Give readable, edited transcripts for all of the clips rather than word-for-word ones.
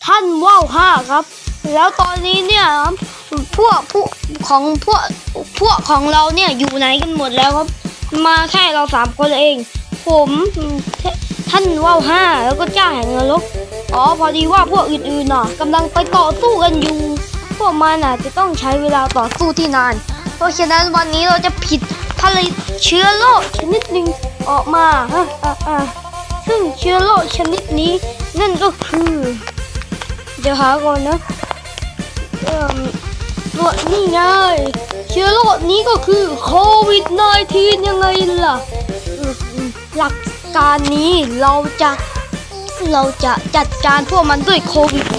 ท่านว่าวห้าครับแล้วตอนนี้เนี่ยพวกของเราเนี่ยอยู่ไหนกันหมดแล้วครับมาแค่เรา3 คนเองผมท่านว่าวห้าแล้วก็เจ้าแห่งนรกพอดีว่าพวกอื่นๆน่ะกำลังไปต่อสู้กันอยู่พวกมันจะต้องใช้เวลาต่อสู้ที่นานเพราะฉะนั้นวันนี้เราจะผลิตเชื้อโรคชนิดหนึ่งออกมาซึ่งเชื้อโรคชนิดนี้นั่นก็คือเดี๋ยวหาก่อนนะตัวนี่ไงเชื้อโรคนี้ก็คือโควิด -19 ยังไงล่ะหลักการนี้เราจะจัดการพวกมันด้วยโควิด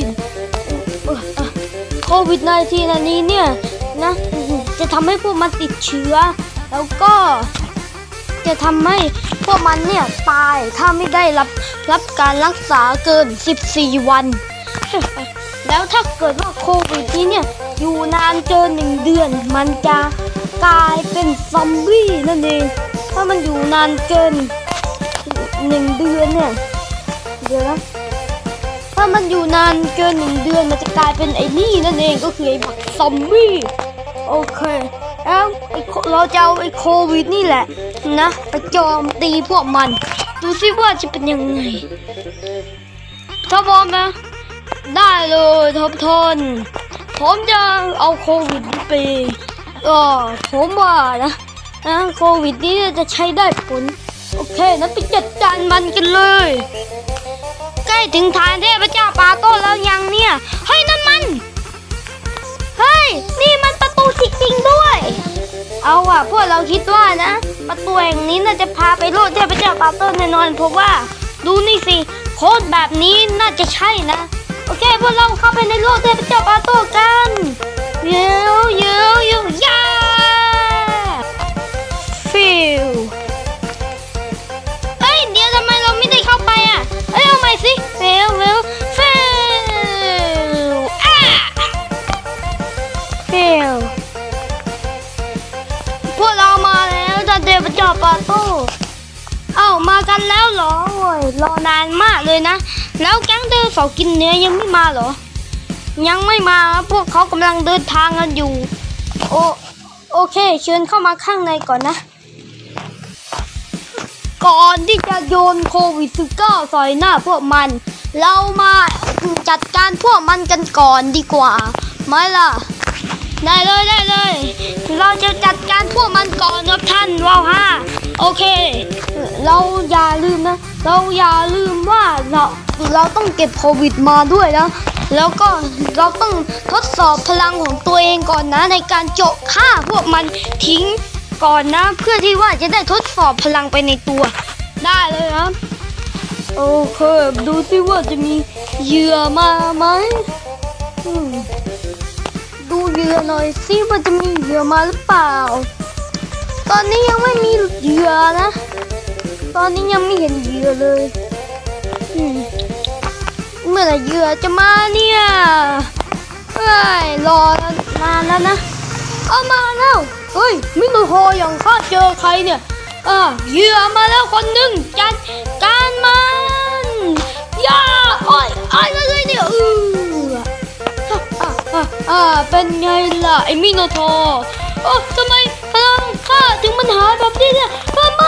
-19 โควิด -19 อันนี้เนี่ยนะจะทำให้พวกมันติดเชื้อแล้วก็จะทำให้พวกมันเนี่ยตายถ้าไม่ได้รับการรักษาเกิน14 วันแล้วถ้าเกิดว่าโควิดนี้เนี่ยอยู่นานเกิน1 เดือนมันจะกลายเป็นซอมบี้นั่นเองถ้ามันอยู่นานเกิน1 เดือนเนี่ยเดี๋ยวนะถ้ามันอยู่นานเกิน1 เดือนมันจะกลายเป็นไอ้นี่นั่นเองก็คือไอ้บักซอมบี้โอเคแล้วเราจะเอาไอ้โควิดนี่แหละนะไปโจมตีพวกมันดูซิว่าจะเป็นยังไงถ้าพร้อมนะได้เลยทบทนผมจะเอาโควิดไปผมว่านะโควิดนี้จะใช้ได้ผลโอเคนั้นไปจัดการมันกันเลยใกล้ถึงฐานเทพเจ้าปาโต้แล้วยังเนี่ยเฮ้ยนั่นมันเฮ้ยนี่มันประตูจริงๆด้วยเอาพวกเราคิดว่านะประตูแห่งนี้น่าจะพาไปโลกเทพเจ้าปาโต้แน่นอนเพราะว่าดูนี่สิโค้ดแบบนี้น่าจะใช่นะโอเคพวกเราเข้าไปในโลกเทพเจ้าปาโต้กันเยย่าฟิวเอ้ยเดี๋ยวทำไมเราไม่ได้เข้าไปเอ้ยเอาใหม่สิฟิวพวกเรามาแล้วจะเทพเจ้าปาโต้มากันแล้วเหรอโอ้ยรอนานมากเลยนะแล้วแก๊งเดินเสากินเนื้อยังไม่มาเหรอยังไม่มาพวกเขากำลังเดินทางกันอยู่โอเคเชิญเข้ามาข้างในก่อนนะก่อนที่จะโยนโควิด -19 ใส่หน้าพวกมันเรามาจัดการพวกมันกันก่อนดีกว่าไหมล่ะได้เลยเราจะจัดการพวกมันก่อนครับท่านว้าวโอเคเราอย่าลืมนะว่าเราต้องเก็บโควิดมาด้วยนะแล้วก็เราต้องทดสอบพลังของตัวเองก่อนนะในการโจาะฆ่าพวกมันทิ้งก่อนนะเพื่อที่ว่าจะได้ทดสอบพลังไปในตัวได้เลยครับโอเคดูสิว่าจะมีเหยื่อมาไหมดูเหยื่อหน่อยสิว่าจะมีเหยื่อมาหรือเปล่าตอนนี้ยังไม่มีเหยื่อนะตอนนี้ยังไม่เห็นเหยื่อเลยเมื่อไหร่เหยื่อจะมาเนี่ยรอนานแล้วนะมาแล้วเฮ้ยมิโนโฮอย่างข้าเจอใครเนี่ยเหยื่อมาแล้วคนหนึ่งจัดการมันย่าเลยเนี่ยเป็นไงล่ะไอ้มิโนโททำไมพลังข้าถึงมันหายแบบนี้เนี่ยไม่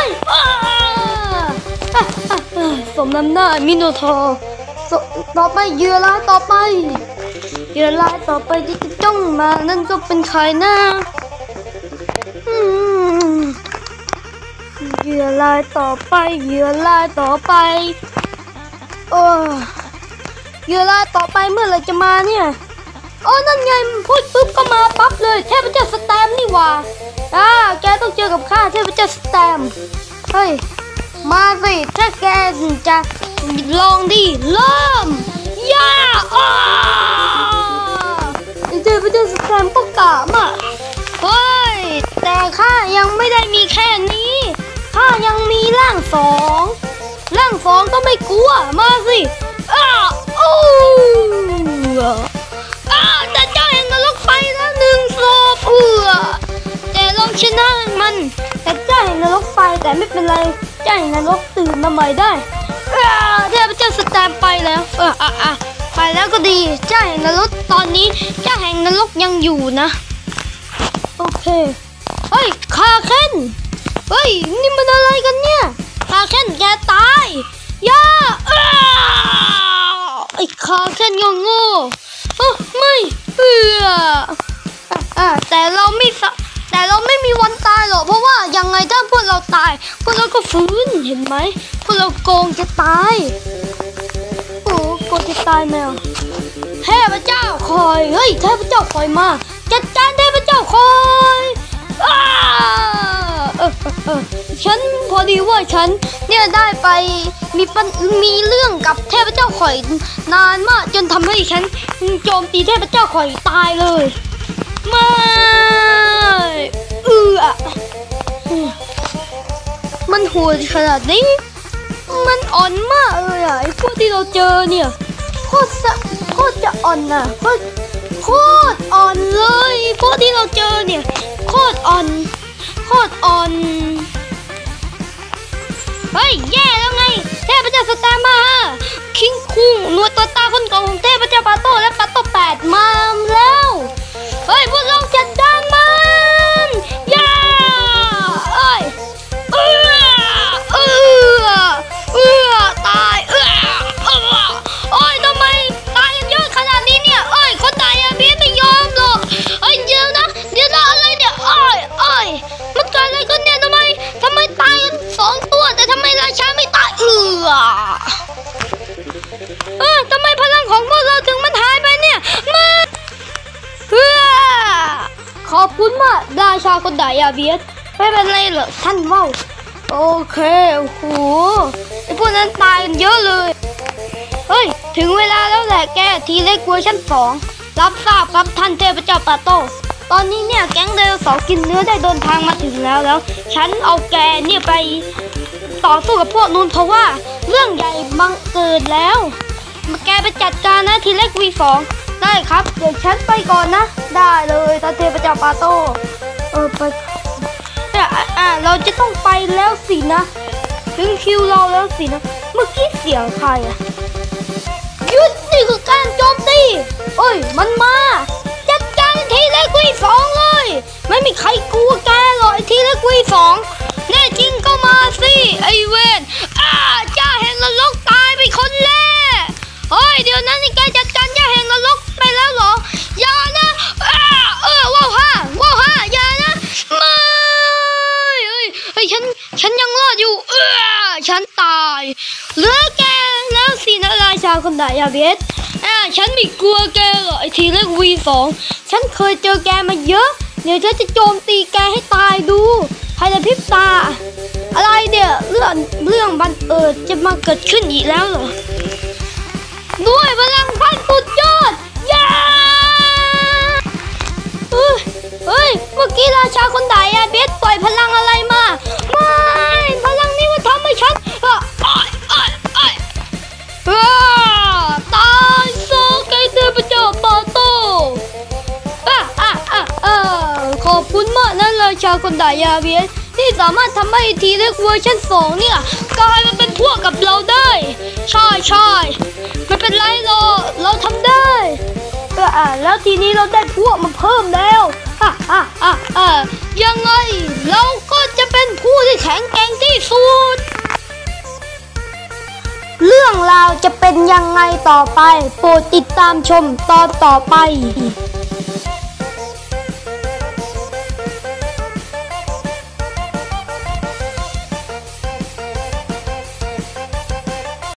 สมน้ำหน้ามิโนโทต่อไปเหยื่อรายต่อไปที่จะจ้องมานั่นก็เป็นใครนะเหยื่อรายต่อไปเหยื่อรายต่อไปเมื่อไหร่จะมาเนี่ยนั่นไงพูดปุ๊บก็มาปั๊บเลยเทพเจ้าสแตมนี่หว่าแกต้องเจอกับข้าเทพเจ้าสแตมเฮ้ยมาสิถ้าแกจะลองดิเริ่มย่าเทพเจ้าสแตมก็กล้ามากเฮ้ยแต่ข้ายังไม่ได้มีแค่นี้ข้ายังมีร่างสองก็ไม่กลัวมาสิแต่เจ้าเห็นนรกไฟแล้ว1 ศพแต่ลองชนะมันแต่เจ้าเห็นนรกไฟแต่ไม่เป็นไรเจ้าเห็นนรกตื่นมาใหม่ได้เทพเจ้าสแตมไปแล้วไปแล้วก็ดีเจ้าแห่งนรกตอนนี้เจ้าแห่งนรกยังอยู่นะโอเคเฮ้ยคาเคนเฮ้ยนี่มันอะไรกันเนี่ยคาเคนแกตายย่าไอ้คาเคนโง่ไม่แต่เราไม่มีวันตายหรอกเพราะว่ายังไงถ้าพวกเราตายพวกเราก็ฟื้นเห็นไหมพวกเราโกงจะตายโอ้โกงจะตายแมวเทพเจ้าคอยเฮ้ยเทพเจ้าคอยมาจัดการเทพเจ้าคอยฉันพอดีว่าฉันเนี่ยได้ไปมีเรื่องกับเทพเจ้าข่อยนานมากจนทำให้ฉันโจมตีเทพเจ้าข่อยตายเลยไม่มันโหดขนาดนี้มันอ่อนมากเลยไอ้พวกที่เราเจอเนี่ยโคตรจะอ่อนนะโคตรอ่อนเลยพวกที่เราเจอเนี่ยโคตรอ่อนเฮ้ยแย่แล้วไงเทพเจ้าสตาร์มาคิงคุงหนวดตัวตาคนเก่าของเทพเจ้าปาโต้และปาโต้8มาแล้วเฮ้ยพวกเราจัดการมันย่าตายโอ้ยทำไมตายกันเยอะขนาดนี้เนี่ยคนตายอะพี่ไม่ยอมหรอกเดี๋ยวนะอะไรเนี่ยมันเกิดอะไรขึ้นเนี่ยทำไมตายกัน2 ตัวแต่ทำไมราชาไม่ตายทำไมพลังของพวกเราถึงมันหายไปเนี่ยขอบคุณมากราชาคนใดอะเบียดไม่เป็นไรเหรอท่านว่าวโอเคโอ้โหไอพวกนั้นตายกันเยอะเลยเฮ้ยถึงเวลาแล้วแหละแกทีเล็กเวอร์ชัน2รับทราบครับท่านเทพเจ้าปาโต้ตอนนี้เนี่ยแก๊งไดโนเสาร์กินเนื้อได้เดินทางมาถึงแล้วฉันเอาแกเนี่ยไปต่อสู้กับพวกนู้นเพราะว่าเรื่องใหญ่บังเกิดแล้วแกไปจัดการนะทีเล็ก V2 ได้ครับเดี๋ยวฉันไปก่อนนะได้เลยท่านเทพเจ้าปาโต้ไปเราจะต้องไปแล้วสินะถึงคิวเราแล้วสินะเมื่อกี้เสียงใครอะหยุดนี่คือการโจมตีมันมาจัดการทีเล็ก V2 เลยไม่มีใครกลัวแกหรอกทีเล็ก V2 แน่จริงก็มาสิไอเวนเจ้าแห่งนรกตายไปคนแรกเดี๋ยวนั้นนี่แกจัดการเจ้าแห่งนรกไปแล้วเหรออย่านะว้าวฮ่าอย่านะไม่ฉันยังรอดอยู่ฉันตายเหลือแกแล้วสินะราชาคนใดอะเบสฉันไม่กลัวแกหรอกไอทีเล็ก V2 ฉันเคยเจอแกมาเยอะเดี๋ยวฉันจะโจมตีแกให้ตายดูภายในพริบตาอะไรเนี่ยเรื่องบังเอิญจะมาเกิดขึ้นอีกแล้วเหรอด้วยพลังพันสุดยอดเมื่อกี้ราชาคนใดอะเบสปล่อยพลังอะไรมาไม่พลังนี้มันทำให้ฉันตายโซไกเตอร์พระเจ้าปาโต้ขอบคุณมากนะราชาคนใดอะเบสที่สามารถทำให้ทีเล็กเวอร์ชัน2เนี่ยกลายมาเป็นพวกกับเราได้ใช่ไม่เป็นไรหรอกเราทำได้แล้วทีนี้เราได้พวกมาเพิ่มแล้วยังไงเราก็จะเป็นผู้ที่แข็งแกร่งที่สุดเรื่องราวจะเป็นยังไงต่อไปโปรดติดตามชมตอนต่อไป